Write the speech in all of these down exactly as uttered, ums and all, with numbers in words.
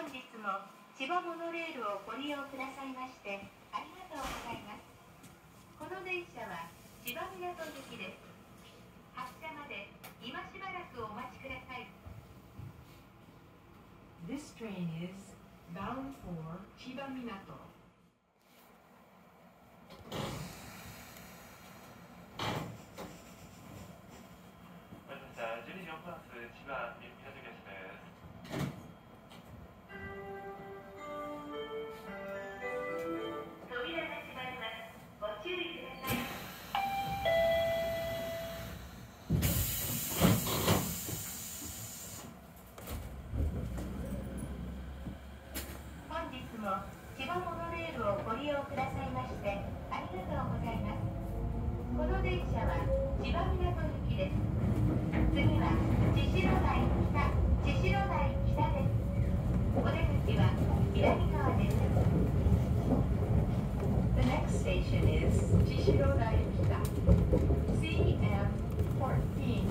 本日も千葉モノレールをご利用くださいましてありがとうございます。この電車は千葉港行きです。発車まで今しばらくお待ちください。 This train is bound for 千葉港. 자, 제니 정플러스 지바 민주교수입니다. 千葉モノレールをご利用くださいましてありがとうございます。この電車は千葉港行きです。次は千代台北、千代台北です。お出口は左側です。 The next station is 千代台北 C M fourteen.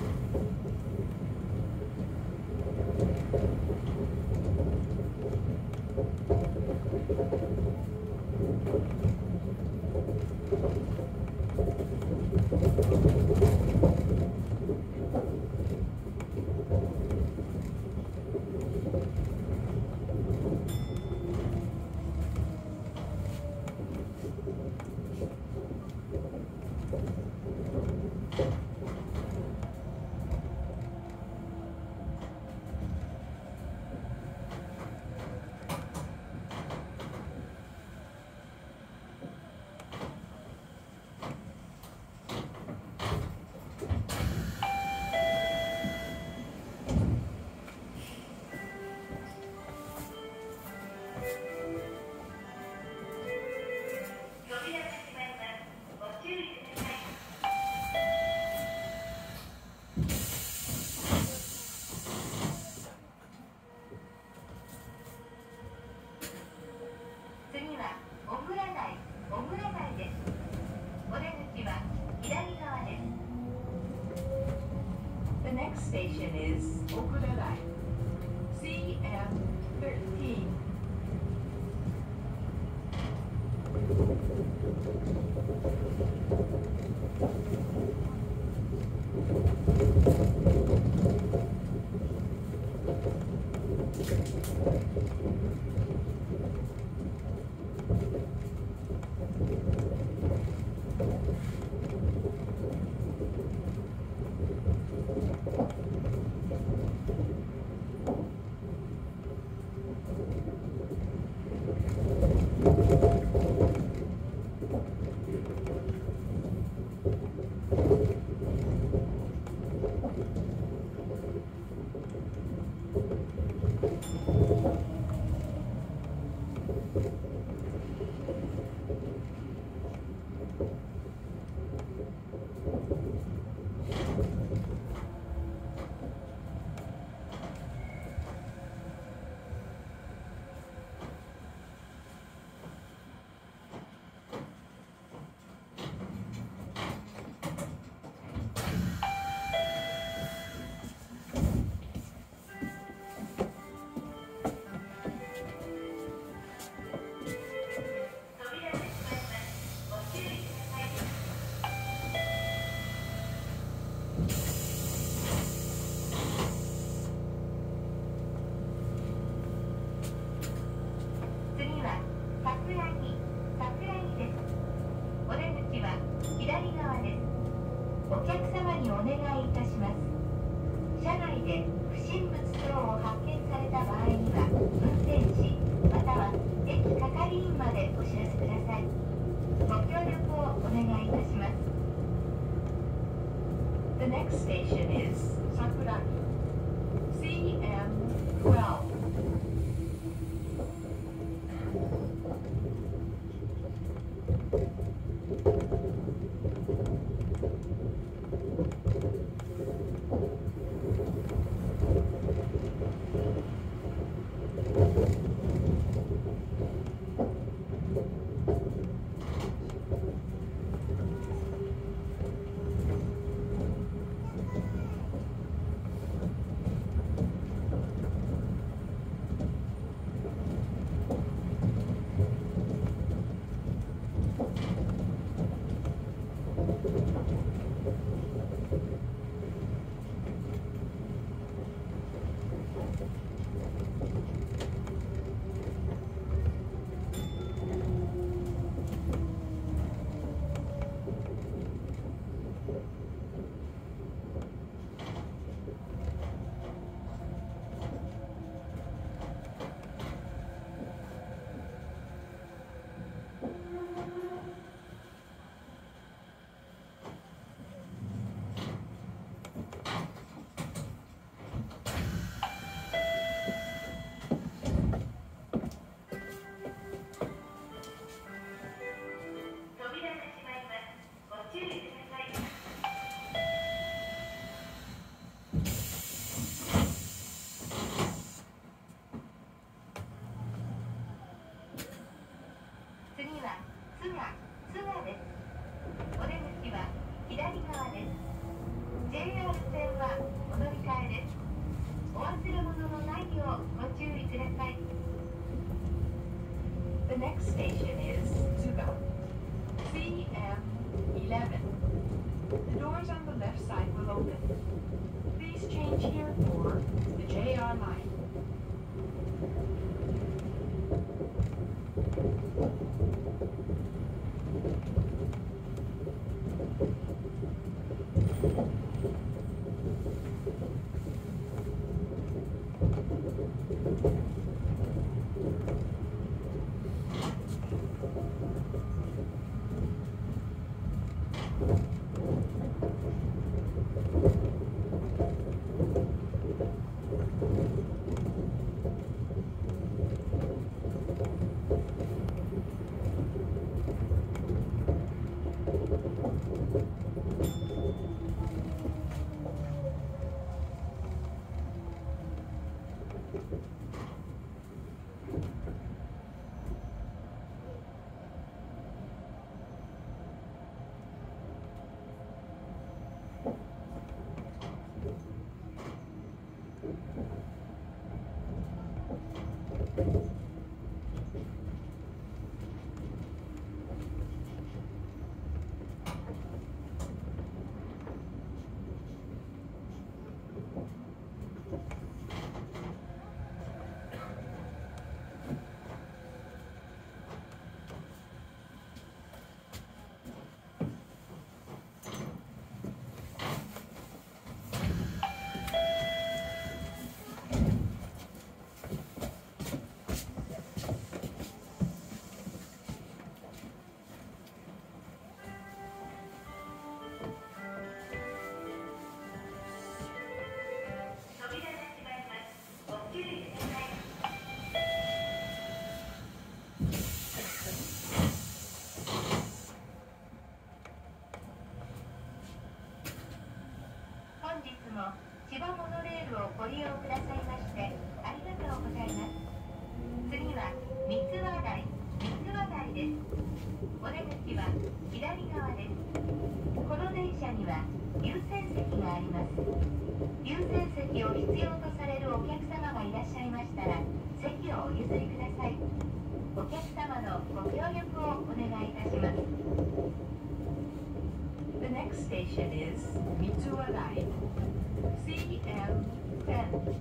The next station is Okurarai C M thirteen. The next station is Sakuragi C M twelve. next station is Tsuga, C M eleven. The doors on the left side will open. Please change here for the J R line. 千葉モノレールをご利用くださいましてありがとうございます。次は三つ輪台、三つ輪台です。お出口は左側です。この電車には優先席があります。優先席を必要とされるお客様がいらっしゃいましたら席をお譲りください。お客様のご協力をお願いいたします。 The next station is Mitsuwadai, C M ten.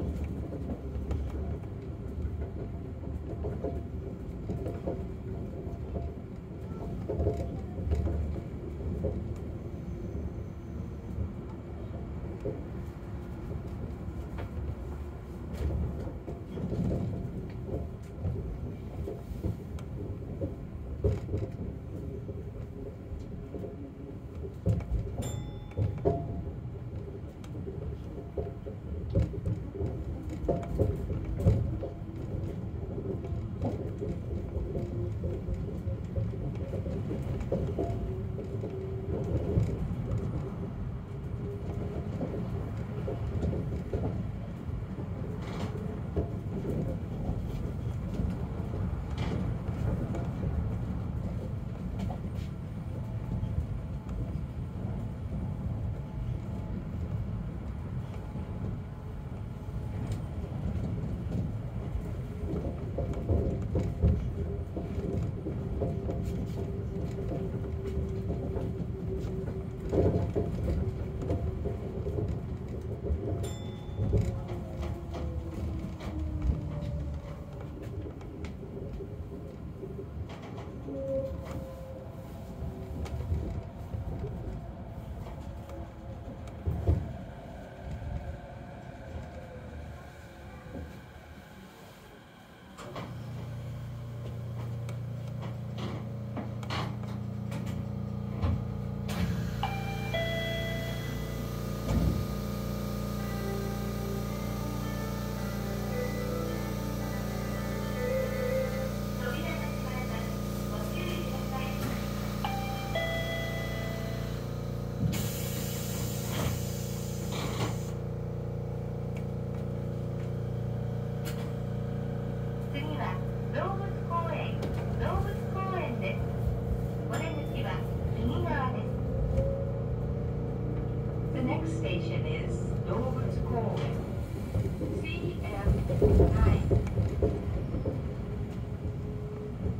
The next station is Dover's Koen, C M nine.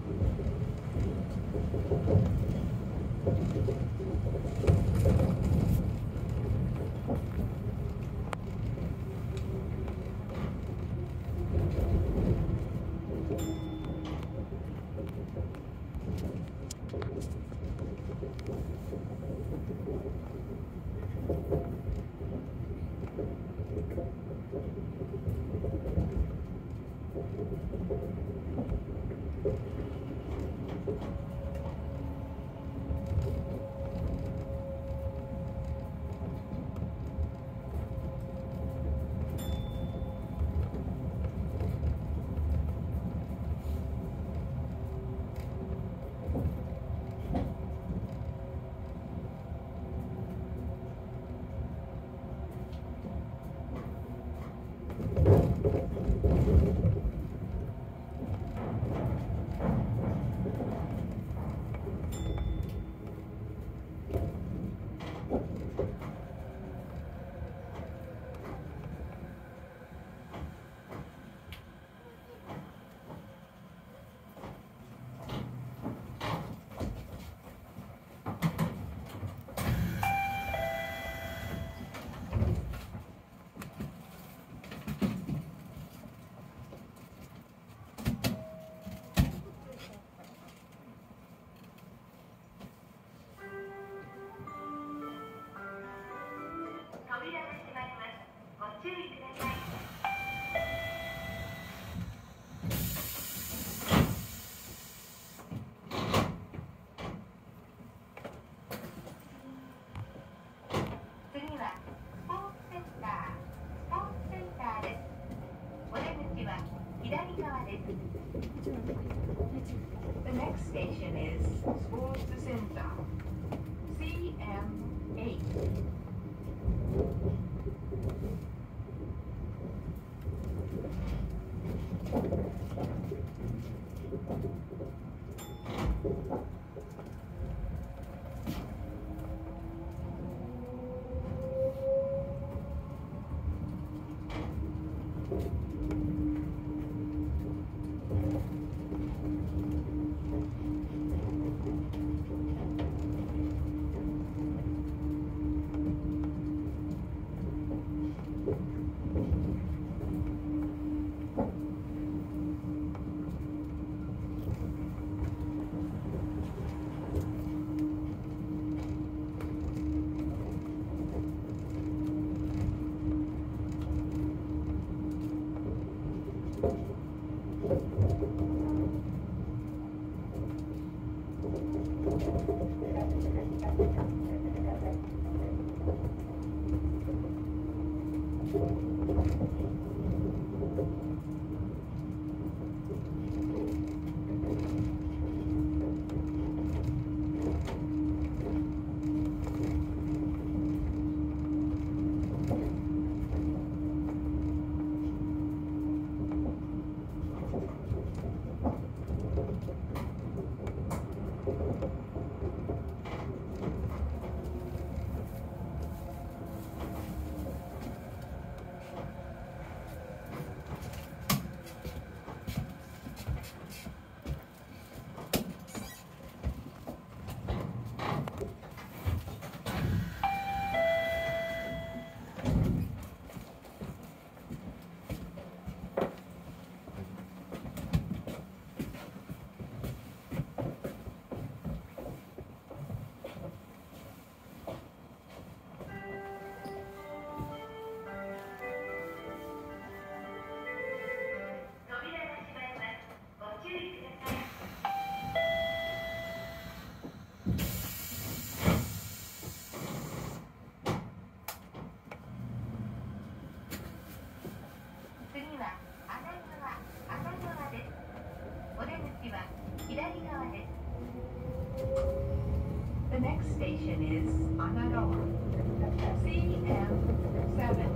The next station is Sports Center, C M eight. The next station is Anagawa, C M seven.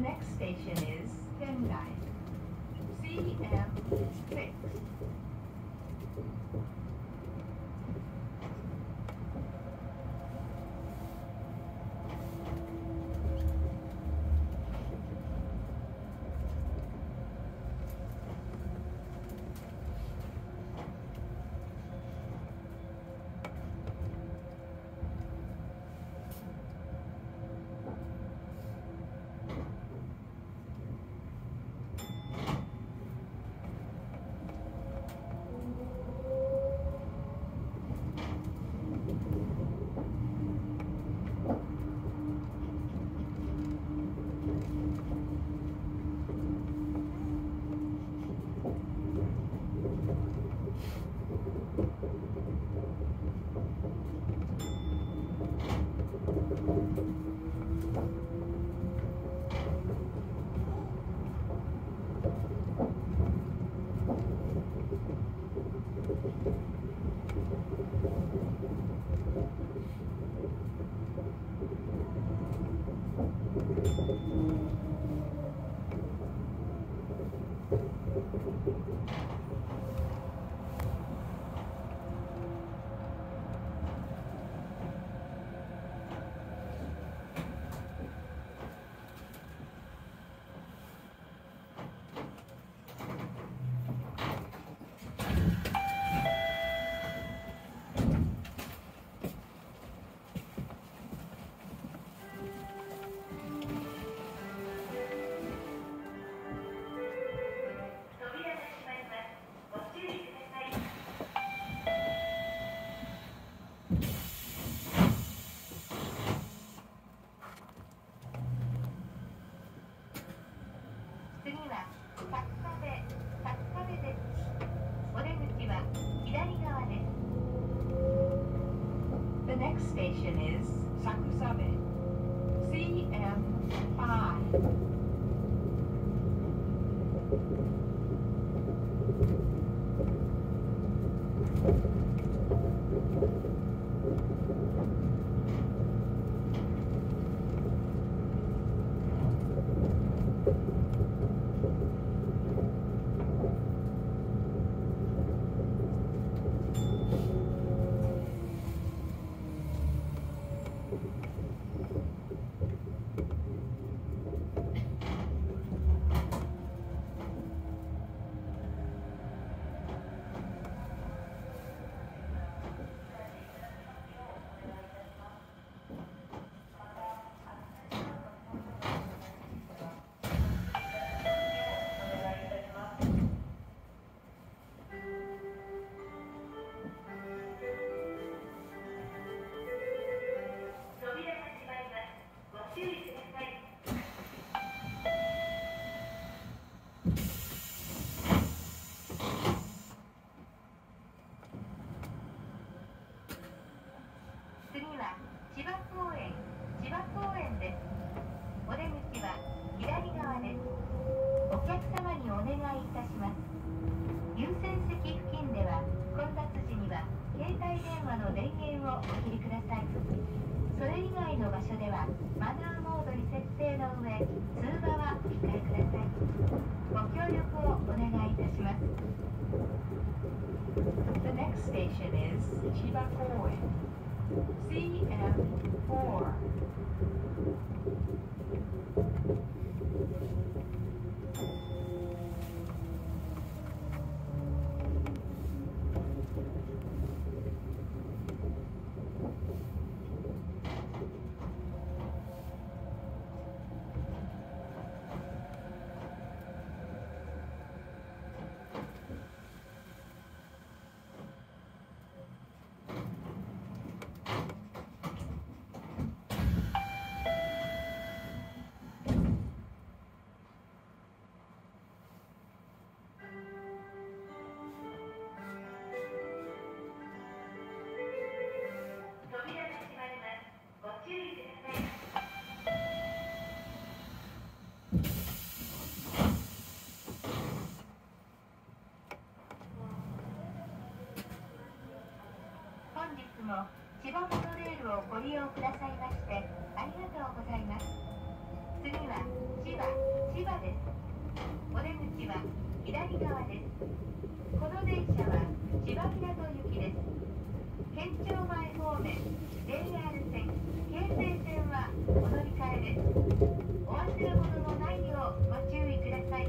The next station is Tendai. C M six. The next station is Sakusabe. C M five. The next station is Chibakoen. C M four.本日も千葉モノレールをご利用くださいましてありがとうございます。次は千葉は千葉です。お出口は左側です。この電車は千葉港行きです。県庁前方面 ジェイアール 線、京成線はお乗り換えです。お忘れ物のないようご注意ください。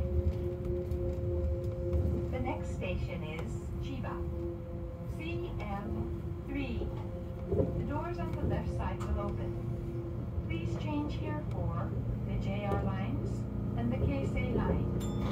The next station is Chiba. C M three. The doors on the left side will open. Please change here for the J R lines and the Keisei line.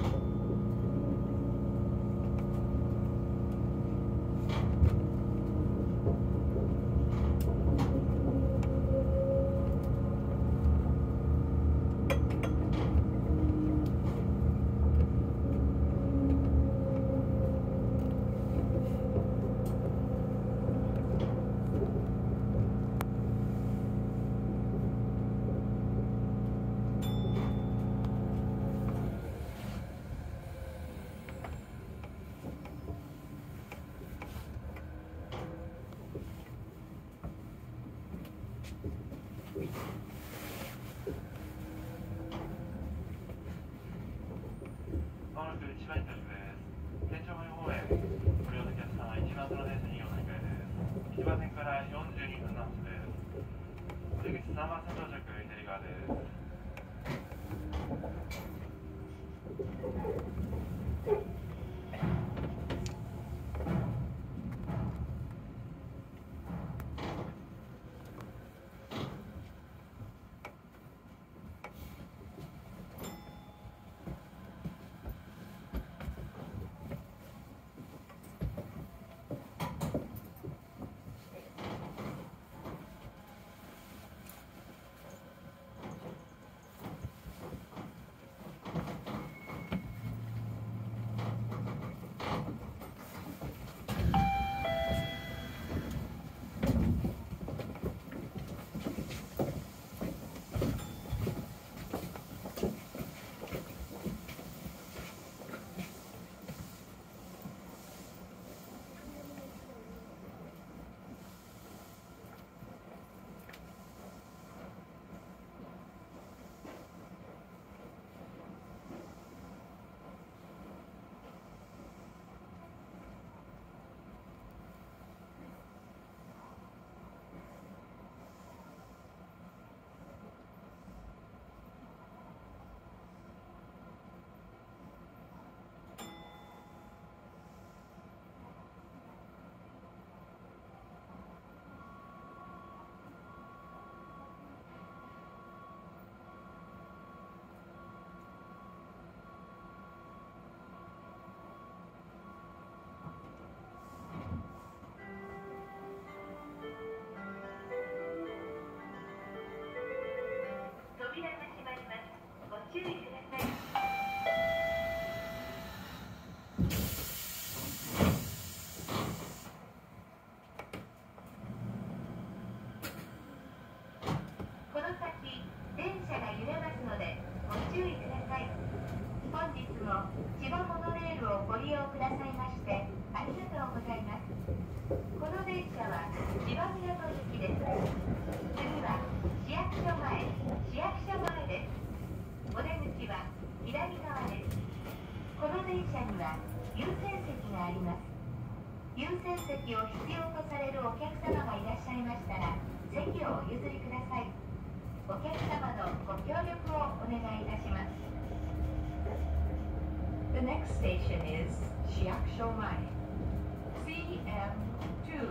The next station is Shiakusho-mai. C M two.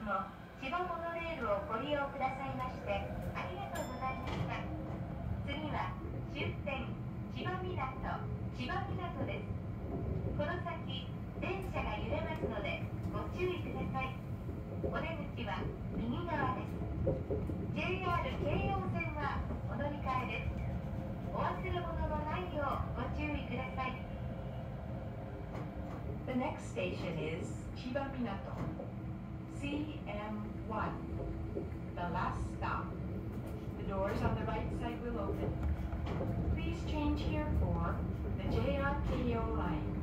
も千葉モノレールをご利用くださいましてありがとうございました。次は終点千葉港千葉港です。この先電車が揺れますのでご注意ください。お出口は右側です。 ジェイアール 京葉線はお乗り換えです。お忘れ物のないようご注意ください。 The next station is Chiba Minato, C M one. The last stop. The doors on the right side will open. Please change here for the J R Keio line.